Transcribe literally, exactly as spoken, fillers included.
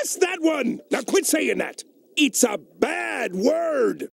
Yes, that one! Now quit saying that! It's a bad word!